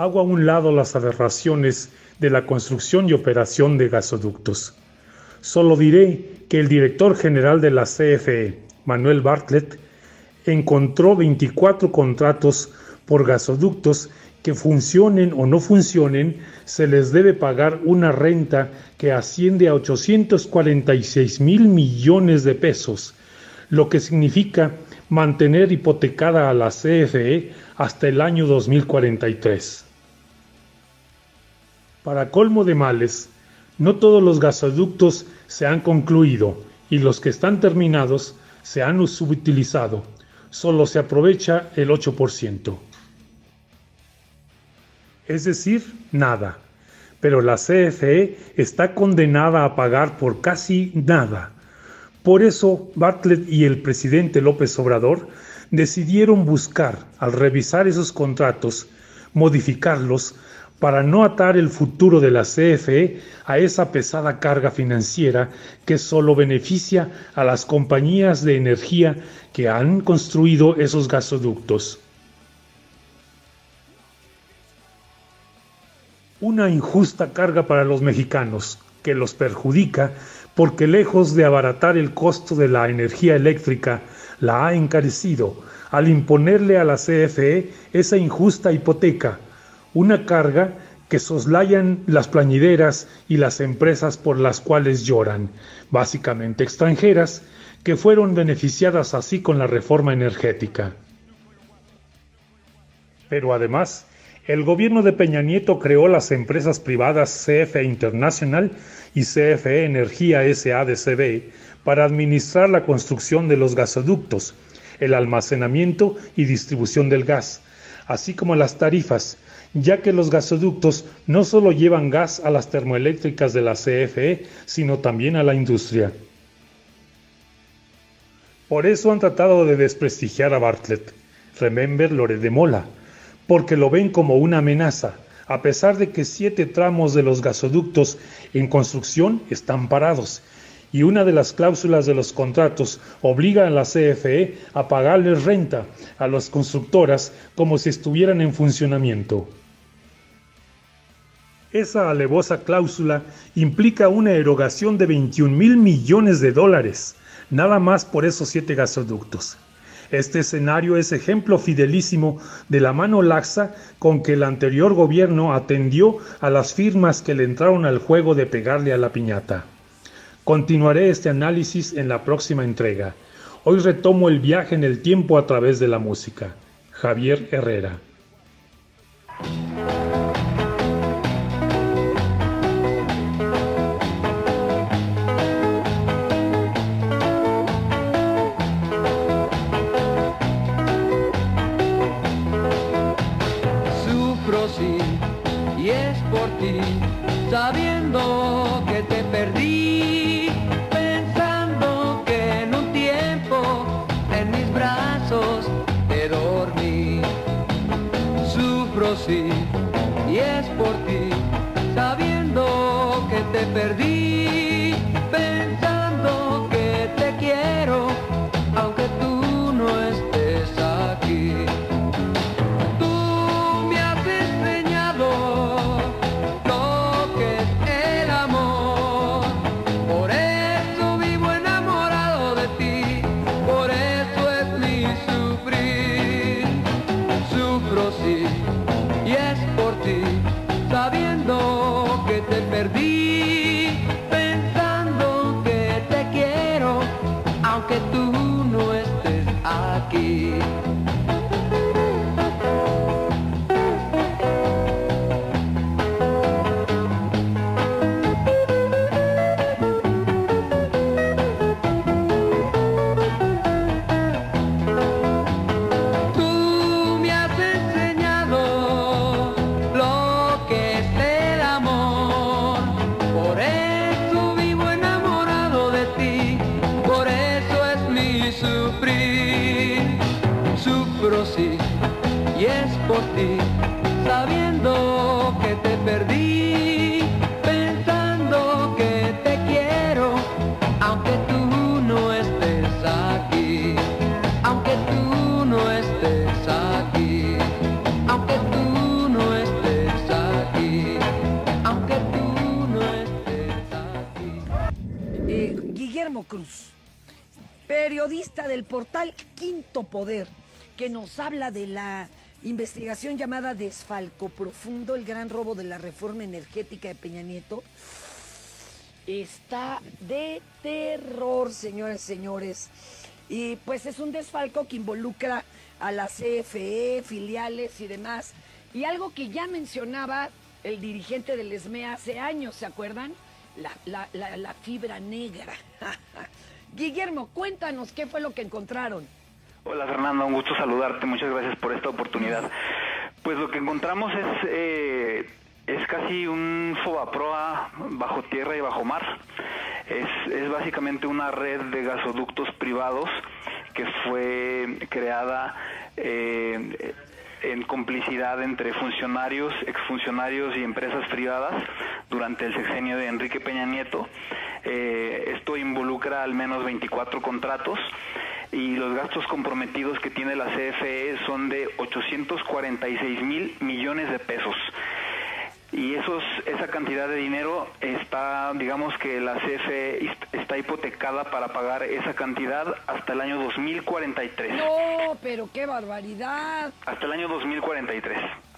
hago a un lado las aberraciones de la construcción y operación de gasoductos. Solo diré que el director general de la CFE, Manuel Bartlett, encontró 24 contratos por gasoductos que funcionen o no funcionen, se les debe pagar una renta que asciende a 846,000 millones de pesos, lo que significa mantener hipotecada a la CFE hasta el año 2043. Para colmo de males, no todos los gasoductos se han concluido y los que están terminados se han subutilizado. Solo se aprovecha el 8%. Es decir, nada. Pero la CFE está condenada a pagar por casi nada. Por eso Bartlett y el presidente López Obrador decidieron buscar, al revisar esos contratos, modificarlos para no atar el futuro de la CFE a esa pesada carga financiera que solo beneficia a las compañías de energía que han construido esos gasoductos. Una injusta carga para los mexicanos, que los perjudica porque lejos de abaratar el costo de la energía eléctrica, la ha encarecido al imponerle a la CFE esa injusta hipoteca, una carga que soslayan las plañideras y las empresas por las cuales lloran, básicamente extranjeras, que fueron beneficiadas así con la reforma energética. Pero además, el gobierno de Peña Nieto creó las empresas privadas CFE International y CFE Energía S.A.D.C.B. para administrar la construcción de los gasoductos, el almacenamiento y distribución del gas, así como las tarifas, ya que los gasoductos no solo llevan gas a las termoeléctricas de la CFE, sino también a la industria. Por eso han tratado de desprestigiar a Bartlett, remember Loret de Mola, porque lo ven como una amenaza, a pesar de que 7 tramos de los gasoductos en construcción están parados, y una de las cláusulas de los contratos obliga a la CFE a pagarles renta a las constructoras como si estuvieran en funcionamiento. Esa alevosa cláusula implica una erogación de 21,000 millones de dólares, nada más por esos 7 gasoductos. Este escenario es ejemplo fidelísimo de la mano laxa con que el anterior gobierno atendió a las firmas que le entraron al juego de pegarle a la piñata. Continuaré este análisis en la próxima entrega. Hoy retomo el viaje en el tiempo a través de la música. Javier Herrera. Y es por ti, sabiendo que te perdí, pensando que en un tiempo en mis brazos te dormí. Sufro sí, y es por ti, sabiendo que te perdí, pensando que te quiero, aunque tú no estés aquí. Y es por ti, sabiendo que te perdí, pensando que te quiero, aunque tú no estés aquí. Sufro sí, y es por ti, sabiendo que te perdí, pensando que te quiero, aunque tú no estés aquí, aunque tú no estés aquí, aunque tú no estés Guillermo Cruz, periodista del portal Quinto Poder, que nos habla de la investigación llamada Desfalco Profundo, el gran robo de la reforma energética de Peña Nieto. Está de terror, señores, señores. Y pues es un desfalco que involucra a la CFE, filiales y demás. Y algo que ya mencionaba el dirigente del SME hace años, ¿se acuerdan? La fibra negra. Guillermo, cuéntanos qué fue lo que encontraron. Hola Fernando, un gusto saludarte, muchas gracias por esta oportunidad. Pues lo que encontramos es casi un Fobaproa bajo tierra y bajo mar. Es básicamente una red de gasoductos privados que fue creada en complicidad entre funcionarios, exfuncionarios y empresas privadas durante el sexenio de Enrique Peña Nieto. Esto involucra al menos 24 contratos y los gastos comprometidos que tiene la CFE son de 846,000 millones de pesos. Y esa cantidad de dinero está, digamos que la CFE está hipotecada para pagar esa cantidad hasta el año 2043. No, pero qué barbaridad. Hasta el año 2043.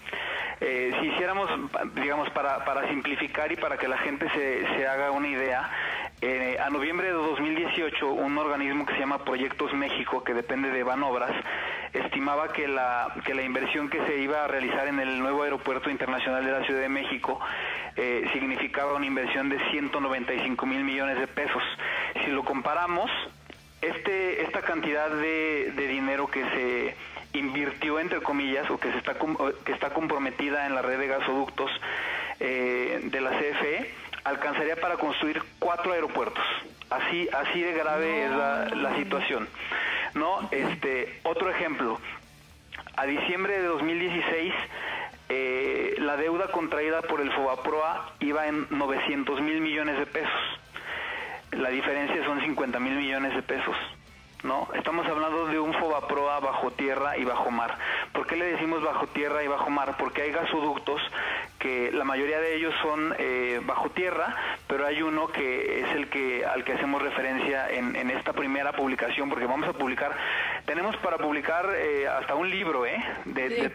Si hiciéramos, digamos, para simplificar y para que la gente se haga una idea, a noviembre de 2018, un organismo que se llama Proyectos México, que depende de Banobras, estimaba que la inversión que se iba a realizar en el nuevo aeropuerto internacional de la Ciudad de México significaba una inversión de 195,000 millones de pesos. Si lo comparamos, esta cantidad de dinero que se invirtió, entre comillas, o que está comprometida en la red de gasoductos de la CFE, alcanzaría para construir 4 aeropuertos. Así de grave es la situación, ¿no? Otro ejemplo, a diciembre de 2016 la deuda contraída por el Fobaproa iba en 900,000 millones de pesos. La diferencia son 50,000 millones de pesos, ¿no? Estamos hablando de un Fobaproa bajo tierra y bajo mar. ¿Por qué le decimos bajo tierra y bajo mar? Porque hay gasoductos que la mayoría de ellos son bajo tierra, pero hay uno que es al que hacemos referencia en esta primera publicación, porque tenemos para publicar hasta un libro, de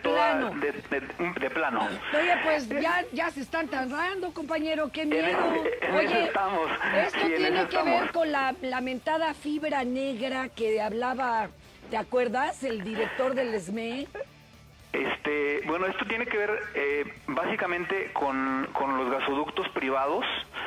plano. Oye, pues ya se están tardando, compañero, qué miedo. Oye, estamos. Esto tiene que ver con la lamentada fibra negra que hablaba, ¿te acuerdas? El director del SME. Bueno, esto tiene que ver básicamente con los gasoductos privados.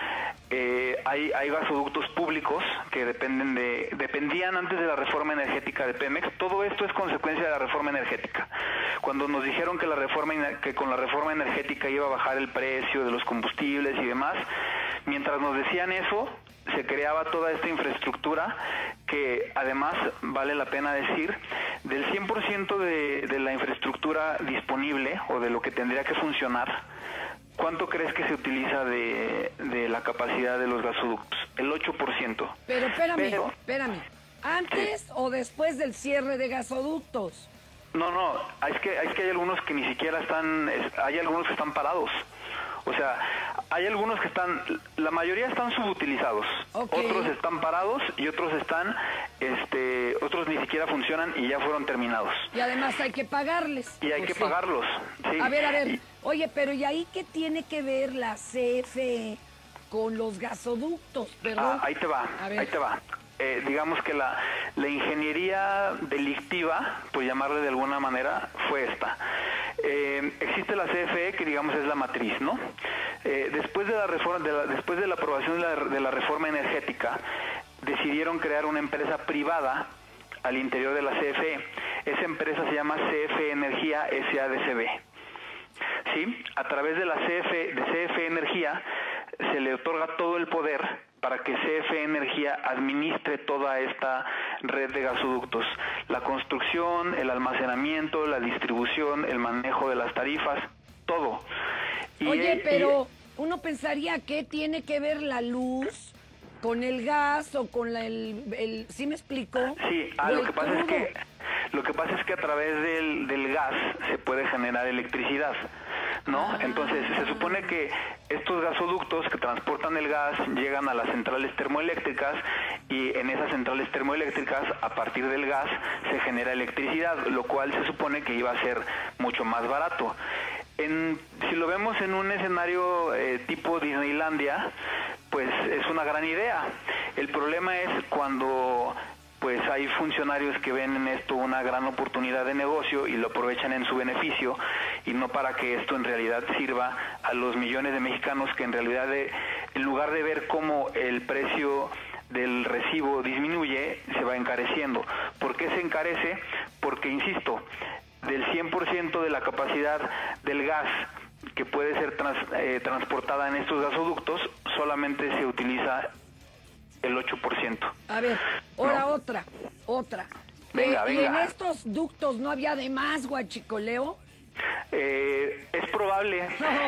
Hay gasoductos públicos que dependían antes de la reforma energética de Pemex. Todo esto es consecuencia de la reforma energética. Cuando nos dijeron que con la reforma energética iba a bajar el precio de los combustibles y demás, mientras nos decían eso, se creaba toda esta infraestructura que además, vale la pena decir, del 100% de la infraestructura disponible o de lo que tendría que funcionar, ¿cuánto crees que se utiliza de la capacidad de los gasoductos? El 8%. Pero espérame. ¿Antes o después del cierre de gasoductos? No, es que hay algunos que ni siquiera hay algunos que están parados. O sea, hay algunos que la mayoría están subutilizados, okay. Otros están parados y otros otros ni siquiera funcionan y ya fueron terminados. Y además hay que pagarles. Y hay que pagarlos, sí. A ver, oye, pero ¿y ahí qué tiene que ver la CFE con los gasoductos? Perdón. Ahí te va. Digamos que la ingeniería delictiva, por llamarle de alguna manera, fue esta. Existe la CFE, que digamos es la matriz, ¿no? Después de la aprobación de la reforma energética, decidieron crear una empresa privada al interior de la CFE. Esa empresa se llama CFE Energía S.A.D.C.B. ¿Sí? A través de CFE Energía se le otorga todo el poder para que CFE Energía administre toda esta red de gasoductos. La construcción, el almacenamiento, la distribución, el manejo de las tarifas, todo. Pero uno pensaría que tiene que ver la luz con el gas o con el ¿sí me explico? Sí, lo que pasa es que a través del gas se puede generar electricidad, ¿no? Entonces, se supone que estos gasoductos que transportan el gas llegan a las centrales termoeléctricas y en esas centrales termoeléctricas, a partir del gas, se genera electricidad, lo cual se supone que iba a ser mucho más barato. Si lo vemos en un escenario tipo Disneylandia, pues es una gran idea. El problema es cuando pues hay funcionarios que ven en esto una gran oportunidad de negocio y lo aprovechan en su beneficio y no para que esto en realidad sirva a los millones de mexicanos que en realidad en lugar de ver cómo el precio del recibo disminuye, se va encareciendo. ¿Por qué se encarece? Porque, insisto, del 100% de la capacidad del gas que puede ser transportada en estos gasoductos, solamente se utiliza el 8%. A ver, ahora ¿no? otra. Venga, ¿Y en venga. estos ductos no había de más guachicoleo? Es probable,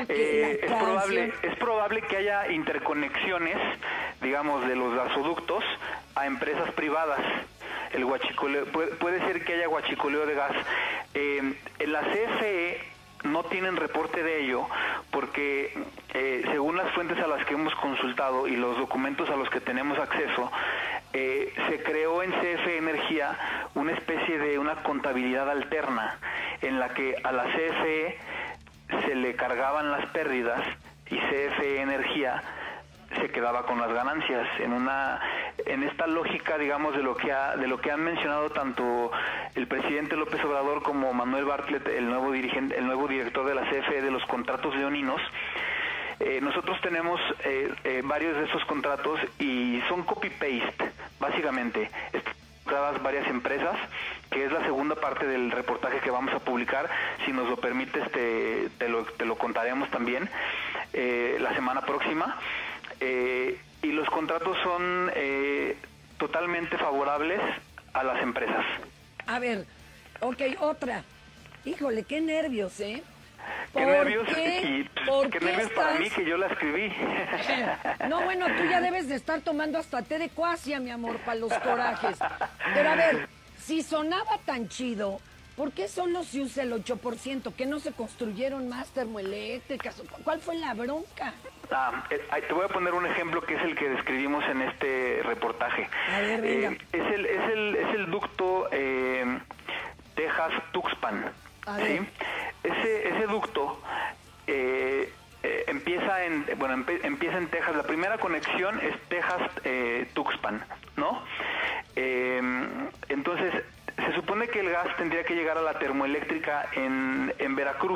es probable que haya interconexiones, digamos, de los gasoductos a empresas privadas. El guachicoleo, puede ser que haya guachicoleo de gas. En la CFE no tienen reporte de ello porque según las fuentes a las que hemos consultado y los documentos a los que tenemos acceso, se creó en CFE Energía una especie de una contabilidad alterna en la que a la CFE se le cargaban las pérdidas y CFE Energía se quedaba con las ganancias en esta lógica, digamos, de lo que han mencionado tanto el presidente López Obrador como Manuel Bartlett, el nuevo director de la CFE, de los contratos leoninos. Nosotros tenemos varios de esos contratos y son copy-paste, básicamente. Varias empresas, que es la segunda parte del reportaje que vamos a publicar. Si nos lo permites, te lo contaremos también la semana próxima. Y los contratos son totalmente favorables a las empresas. A ver, ok, otra. Híjole, qué nervios, ¿eh? Qué nervios, y ¿Por qué qué nervios para estás- mí que yo la escribí. No, bueno, tú ya debes de estar tomando hasta té de cuasia, mi amor, para los corajes. Pero a ver, si sonaba tan chido, ¿por qué solo se usa el 8%? ¿Que no se construyeron más termoeléctricas? ¿Cuál fue la bronca? Te voy a poner un ejemplo que es el que describimos en este reportaje. A ver, venga. Es el ducto Texas-Tuxpan. A ¿sí? ver. Ese ducto empieza en Texas. La primera conexión es Texas-Tuxpan, ¿no? Entonces, se supone que el gas tendría que llegar a la termoeléctrica en Veracruz.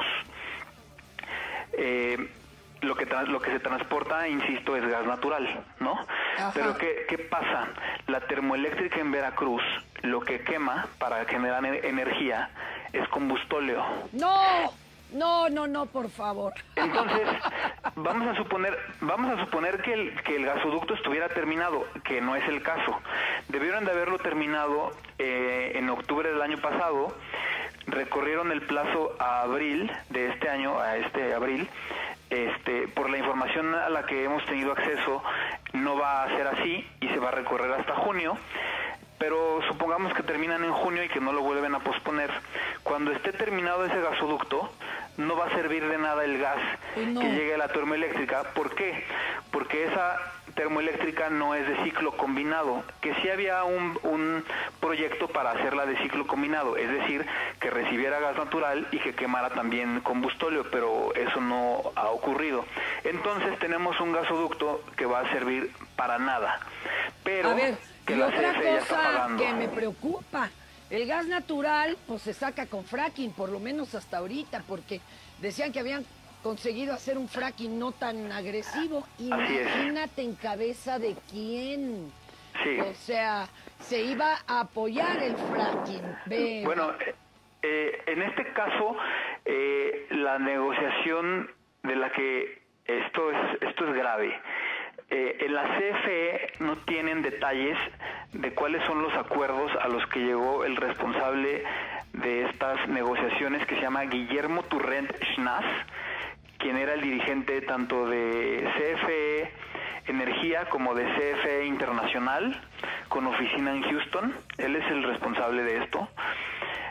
Lo que se transporta, insisto, es gas natural, ¿no? Ajá. Pero ¿qué pasa? La termoeléctrica en Veracruz lo que quema para generar energía es combustóleo. No, por favor. Entonces, vamos a suponer que el gasoducto estuviera terminado, que no es el caso. Debieron de haberlo terminado en octubre del año pasado. Recorrieron el plazo a abril de este año, a este abril. Por la información a la que hemos tenido acceso, no va a ser así y se va a recorrer hasta junio. Pero supongamos que terminan en junio y que no lo vuelven a posponer. Cuando esté terminado ese gasoducto, no va a servir de nada el gas No. que llegue a la termoeléctrica. ¿Por qué? Porque esa termoeléctrica no es de ciclo combinado, que sí había un proyecto para hacerla de ciclo combinado, es decir, que recibiera gas natural y que quemara también combustóleo, pero eso no ha ocurrido. Entonces tenemos un gasoducto que va a servir para nada, pero A ver, que y la otra CFE ya está cosa pagando. que me preocupa, el gas natural pues se saca con fracking, por lo menos hasta ahorita, porque decían que habían conseguido hacer un fracking no tan agresivo. Así es. Imagínate en cabeza de quién. Sí. O sea, se iba a apoyar el fracking. Ve. Bueno, en este caso, la negociación de la que esto es grave. En la CFE no tienen detalles de cuáles son los acuerdos a los que llegó el responsable de estas negociaciones, que se llama Guillermo Turrent Schnaz, quien era el dirigente tanto de CFE Energía como de CFE Internacional, con oficina en Houston. Él es el responsable de esto.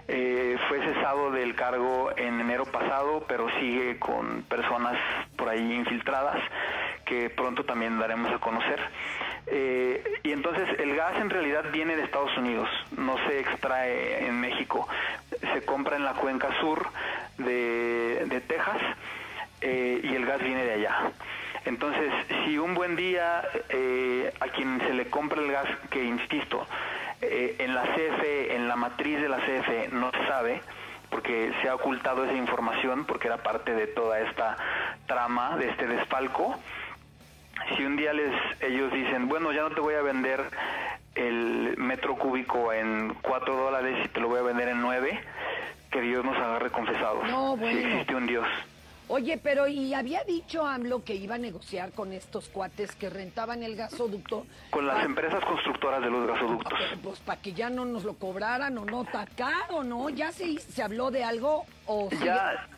fue cesado del cargo en enero pasado, pero sigue con personas por ahí infiltradas que pronto también daremos a conocer. Y entonces el gas en realidad viene de Estados Unidos, no se extrae en México, se compra en la cuenca sur de Texas, y el gas viene de allá. Entonces, si un buen día a quien se le compra el gas, que insisto, en la CFE, en la matriz de la CFE no se sabe, porque se ha ocultado esa información, porque era parte de toda esta trama, de este desfalco. Si un día ellos dicen, bueno, ya no te voy a vender el metro cúbico en $4 y te lo voy a vender en 9, que Dios nos agarre confesados. No, bueno. Si existe un Dios. Oye, pero ¿y había dicho AMLO que iba a negociar con estos cuates que rentaban el gasoducto? Con las empresas constructoras de los gasoductos. Pues para que ya no nos lo cobraran o no, está caro, ¿no? ¿Ya se habló de algo o sigue?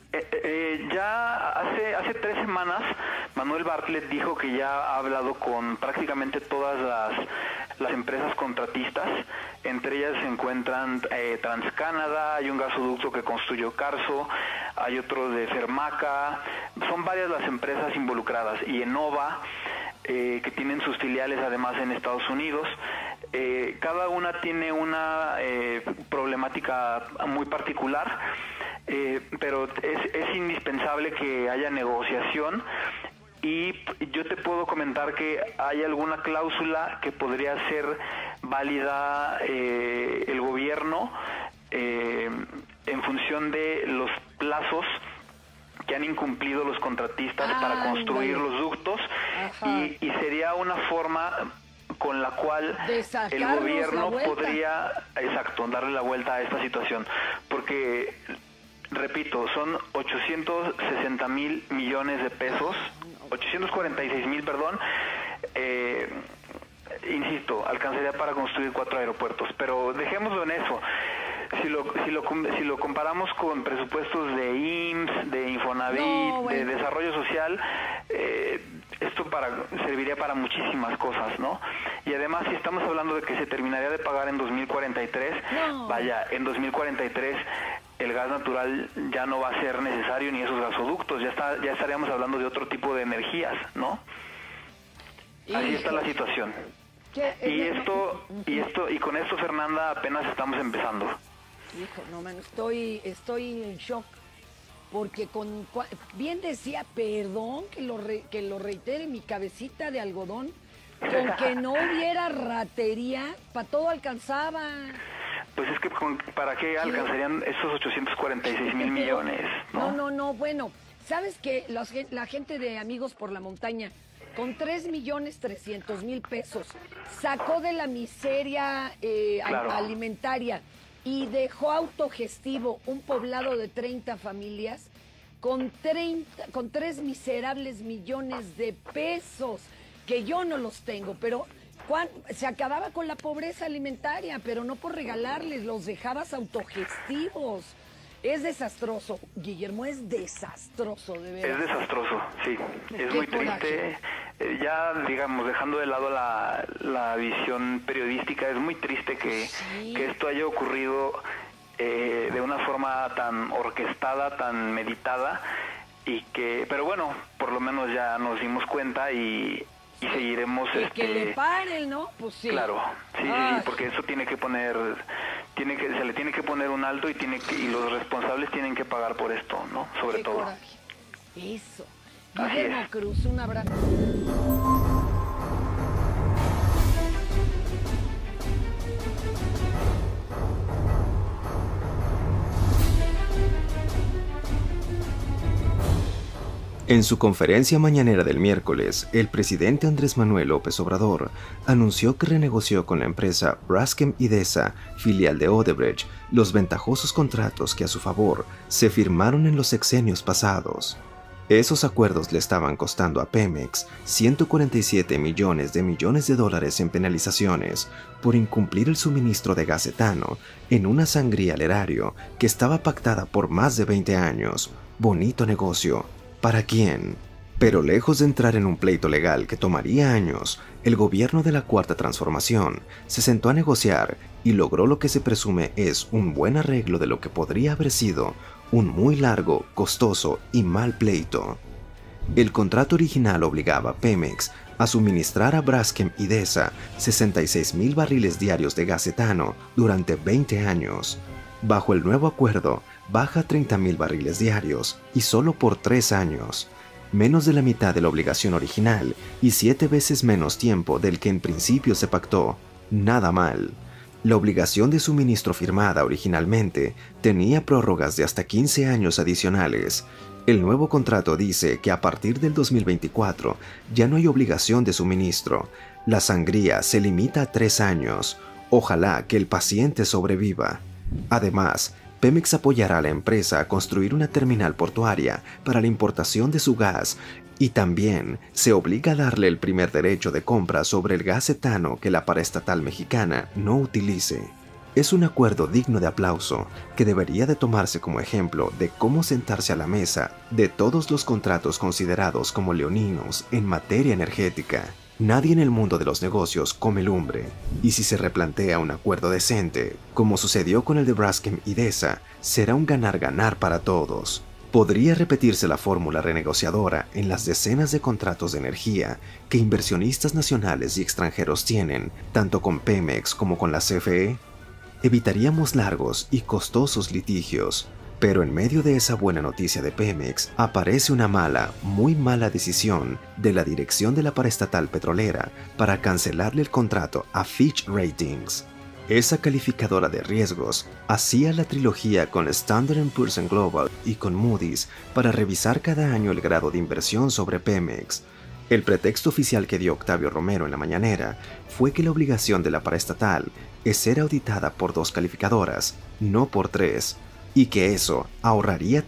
Ya hace 3 semanas Manuel Bartlett dijo que ya ha hablado con prácticamente todas las empresas contratistas. Entre ellas se encuentran TransCanada, hay un gasoducto que construyó Carso, hay otro de Fermaca, son varias las empresas involucradas, y Enova, que tienen sus filiales además en Estados Unidos. Cada una tiene una problemática muy particular, pero es indispensable que haya negociación. Y yo te puedo comentar que hay alguna cláusula que podría ser válida el gobierno en función de los plazos que han incumplido los contratistas para construir los ductos, y sería una forma con la cual el gobierno podría, darle la vuelta a esta situación, porque repito, son 860,000 millones de pesos, 846,000, perdón. Insisto, alcanzaría para construir 4 aeropuertos, pero dejémoslo en eso. Si lo comparamos con presupuestos de IMSS, de Infonavit, de Desarrollo Social, esto serviría para muchísimas cosas, ¿no? Y además, si estamos hablando de que se terminaría de pagar en 2043, vaya, en 2043 el gas natural ya no va a ser necesario, ni esos gasoductos, ya estaríamos hablando de otro tipo de energías, ¿no? Así está la situación. Y con esto, Fernanda, apenas estamos empezando. Hijo, no, man, estoy en shock, porque bien decía, perdón que lo reitere, mi cabecita de algodón, con que no hubiera ratería, para todo alcanzaba. Pues es que ¿para qué alcanzarían esos 846,000 millones? No, bueno, ¿sabes qué? La gente de Amigos por la Montaña, con 3,300,000 pesos, sacó de la miseria alimentaria y dejó autogestivo un poblado de 30 familias con 3 miserables millones de pesos, que yo no los tengo, pero se acababa con la pobreza alimentaria, pero no por regalarles, los dejabas autogestivos. Es desastroso, Guillermo, es desastroso, de verdad. Es desastroso, sí, es muy triste. Ya, digamos, dejando de lado la visión periodística, es muy triste que esto haya ocurrido de una forma tan orquestada, tan meditada, pero bueno, por lo menos ya nos dimos cuenta y seguiremos. Que le paren, ¿no? Pues sí. Claro, sí, porque eso se le tiene que poner un alto, y los responsables tienen que pagar por esto, ¿no? Sobre todo. Coraje. Eso. Guillermo Cruz, un abrazo. En su conferencia mañanera del miércoles, el presidente Andrés Manuel López Obrador anunció que renegoció con la empresa Braskem Idesa, filial de Odebrecht, los ventajosos contratos que a su favor se firmaron en los sexenios pasados. Esos acuerdos le estaban costando a Pemex 147 millones de dólares en penalizaciones por incumplir el suministro de gas etano en una sangría al erario que estaba pactada por más de 20 años. Bonito negocio. ¿Para quién? Pero lejos de entrar en un pleito legal que tomaría años, el gobierno de la Cuarta Transformación se sentó a negociar y logró lo que se presume es un buen arreglo de lo que podría haber sido un muy largo, costoso y mal pleito. El contrato original obligaba a Pemex a suministrar a Braskem y DESA 66,000 barriles diarios de gas etano durante 20 años. Bajo el nuevo acuerdo, baja a 30,000 barriles diarios y solo por 3 años. Menos de la mitad de la obligación original y 7 veces menos tiempo del que en principio se pactó. Nada mal. La obligación de suministro firmada originalmente tenía prórrogas de hasta 15 años adicionales. El nuevo contrato dice que a partir del 2024 ya no hay obligación de suministro. La sangría se limita a 3 años. Ojalá que el paciente sobreviva. Además, Pemex apoyará a la empresa a construir una terminal portuaria para la importación de su gas y también se obliga a darle el primer derecho de compra sobre el gas etano que la paraestatal mexicana no utilice. Es un acuerdo digno de aplauso que debería de tomarse como ejemplo de cómo sentarse a la mesa de todos los contratos considerados como leoninos en materia energética. Nadie en el mundo de los negocios come lumbre, y si se replantea un acuerdo decente, como sucedió con el de Braskem y DESA, será un ganar-ganar para todos. Podría repetirse la fórmula renegociadora en las decenas de contratos de energía que inversionistas nacionales y extranjeros tienen, tanto con Pemex como con la CFE. Evitaríamos largos y costosos litigios. Pero en medio de esa buena noticia de Pemex, aparece una mala, muy mala decisión de la dirección de la paraestatal petrolera para cancelarle el contrato a Fitch Ratings. Esa calificadora de riesgos hacía la trilogía con Standard & Poor's Global y con Moody's para revisar cada año el grado de inversión sobre Pemex. El pretexto oficial que dio Octavio Romero en la mañanera fue que la obligación de la paraestatal es ser auditada por 2 calificadoras, no por 3, y que eso ahorraría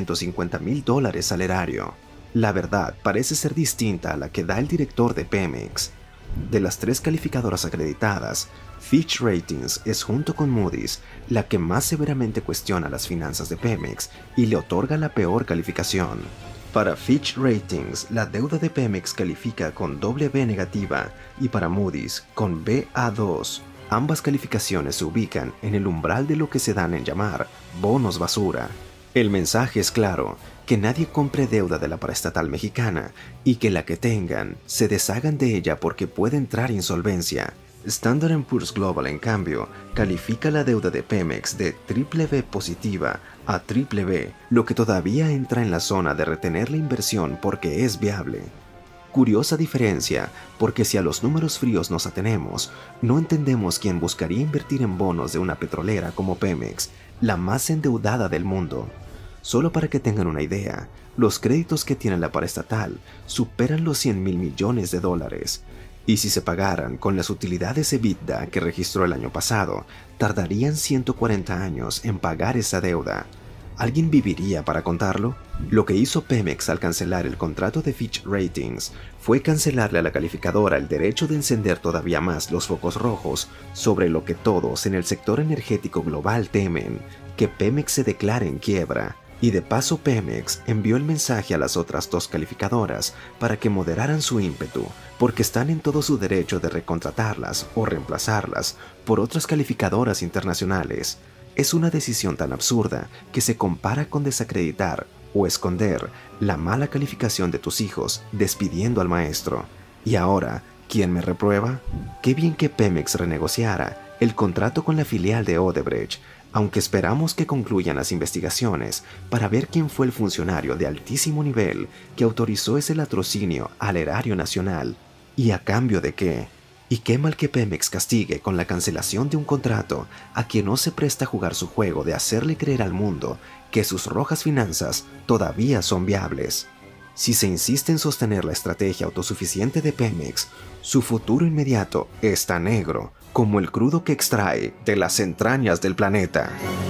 $350,000 al erario. La verdad parece ser distinta a la que da el director de Pemex. De las 3 calificadoras acreditadas, Fitch Ratings es junto con Moody's la que más severamente cuestiona las finanzas de Pemex y le otorga la peor calificación. Para Fitch Ratings, la deuda de Pemex califica con BB negativa y para Moody's con Ba2. Ambas calificaciones se ubican en el umbral de lo que se dan en llamar bonos basura. El mensaje es claro, que nadie compre deuda de la paraestatal mexicana y que la que tengan se deshagan de ella porque puede entrar insolvencia. Standard & Poor's Global, en cambio, califica la deuda de Pemex de BBB positiva a BBB, lo que todavía entra en la zona de retener la inversión porque es viable. Curiosa diferencia, porque si a los números fríos nos atenemos, no entendemos quién buscaría invertir en bonos de una petrolera como Pemex, la más endeudada del mundo. Solo para que tengan una idea, los créditos que tiene la paraestatal superan los $100,000 millones, y si se pagaran con las utilidades EBITDA que registró el año pasado, tardarían 140 años en pagar esa deuda. ¿Alguien viviría para contarlo? Lo que hizo Pemex al cancelar el contrato de Fitch Ratings fue cancelarle a la calificadora el derecho de encender todavía más los focos rojos sobre lo que todos en el sector energético global temen, que Pemex se declare en quiebra. Y de paso Pemex envió el mensaje a las otras 2 calificadoras para que moderaran su ímpetu, porque están en todo su derecho de recontratarlas o reemplazarlas por otras calificadoras internacionales. Es una decisión tan absurda que se compara con desacreditar o esconder la mala calificación de tus hijos despidiendo al maestro. Y ahora, ¿quién me reprueba? Qué bien que Pemex renegociara el contrato con la filial de Odebrecht, aunque esperamos que concluyan las investigaciones para ver quién fue el funcionario de altísimo nivel que autorizó ese latrocinio al erario nacional y a cambio de qué. Y qué mal que Pemex castigue con la cancelación de un contrato a quien no se presta a jugar su juego de hacerle creer al mundo que sus rojas finanzas todavía son viables. Si se insiste en sostener la estrategia autosuficiente de Pemex, su futuro inmediato está negro, como el crudo que extrae de las entrañas del planeta.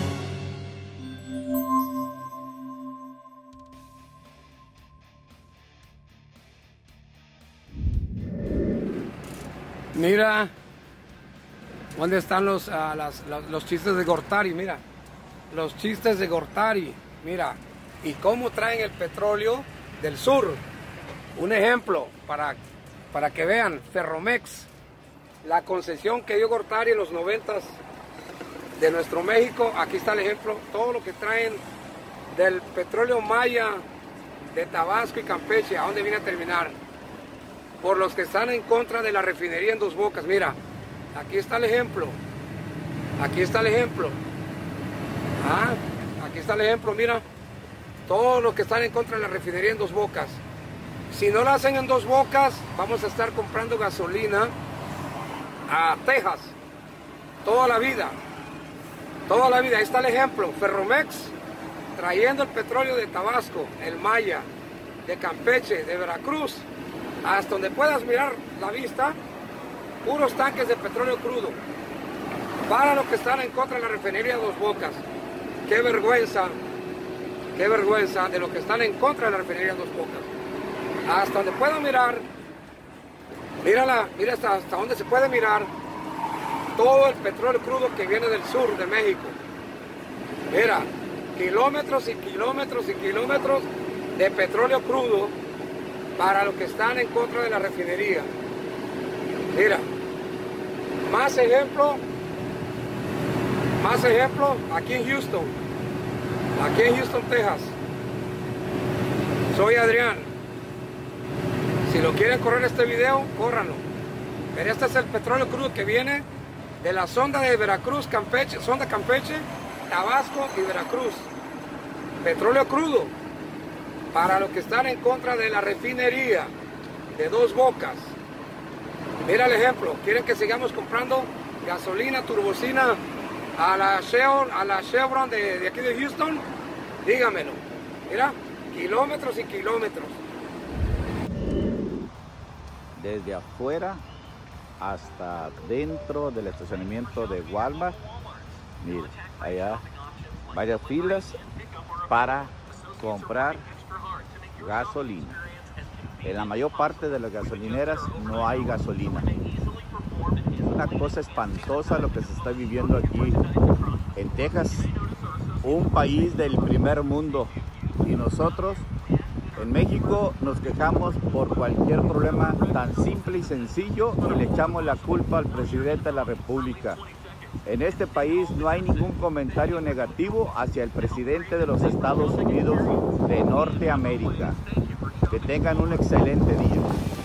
Mira, ¿dónde están los chistes de Gortari? Mira, los chistes de Gortari, mira, y cómo traen el petróleo del sur. Un ejemplo para que vean, Ferromex, la concesión que dio Gortari en los 90s de nuestro México. Aquí está el ejemplo, todo lo que traen del petróleo Maya de Tabasco y Campeche. ¿A dónde viene a terminar? Por los que están en contra de la refinería en Dos Bocas. Mira, aquí está el ejemplo. Aquí está el ejemplo. Aquí está el ejemplo, mira. Todos los que están en contra de la refinería en Dos Bocas. Si no la hacen en Dos Bocas, vamos a estar comprando gasolina a Texas. Toda la vida. Toda la vida. Ahí está el ejemplo. Ferromex trayendo el petróleo de Tabasco, el Maya, de Campeche, de Veracruz, hasta donde puedas mirar la vista, puros tanques de petróleo crudo. Para los que están en contra de la refinería de Dos Bocas. Qué vergüenza de los que están en contra de la refinería de Dos Bocas. Hasta donde puedan mirar, mira hasta donde se puede mirar todo el petróleo crudo que viene del sur de México. Mira, kilómetros y kilómetros y kilómetros de petróleo crudo para los que están en contra de la refinería. Mira, más ejemplo aquí en Houston, Texas. Soy Adrián. Si lo quieren correr este video, córranlo. Pero este es el petróleo crudo que viene de la sonda de Veracruz, Campeche, sonda Campeche, Tabasco y Veracruz. Petróleo crudo para los que están en contra de la refinería de Dos Bocas. Mira el ejemplo. ¿Quieren que sigamos comprando gasolina, turbocina a la Chevron de aquí de Houston? Dígamelo. Mira, kilómetros y kilómetros. Desde afuera hasta dentro del estacionamiento de Walmart. Mira, allá varias filas para comprar gasolina. En la mayor parte de las gasolineras no hay gasolina. Es una cosa espantosa lo que se está viviendo aquí en Texas, un país del primer mundo, y nosotros en México nos quejamos por cualquier problema tan simple y sencillo y le echamos la culpa al presidente de la República. En este país no hay ningún comentario negativo hacia el presidente de los Estados Unidos de Norteamérica. Que tengan un excelente día.